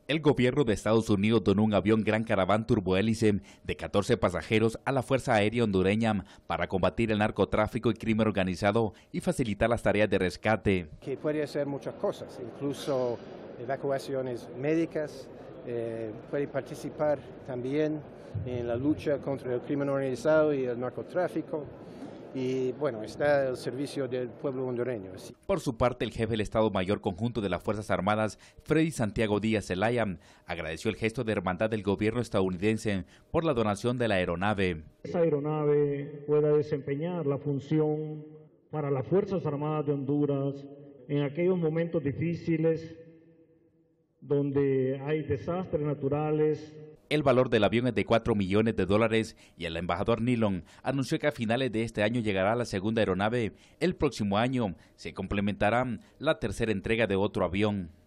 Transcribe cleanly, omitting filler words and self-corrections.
El gobierno de Estados Unidos donó un avión Gran Caravan turbohélice de 14 pasajeros a la Fuerza Aérea Hondureña para combatir el narcotráfico y crimen organizado y facilitar las tareas de rescate. Que puede hacer muchas cosas, incluso evacuaciones médicas, puede participar también en la lucha contra el crimen organizado y el narcotráfico. Y bueno, está al servicio del pueblo hondureño. Por su parte, el jefe del Estado Mayor Conjunto de las Fuerzas Armadas, Freddy Santiago Díaz Zelaya, agradeció el gesto de hermandad del gobierno estadounidense por la donación de la aeronave. Esa aeronave pueda desempeñar la función para las Fuerzas Armadas de Honduras en aquellos momentos difíciles donde hay desastres naturales. El valor del avión es de $4 millones y el embajador Nilon anunció que a finales de este año llegará la segunda aeronave. El próximo año se complementará la tercera entrega de otro avión.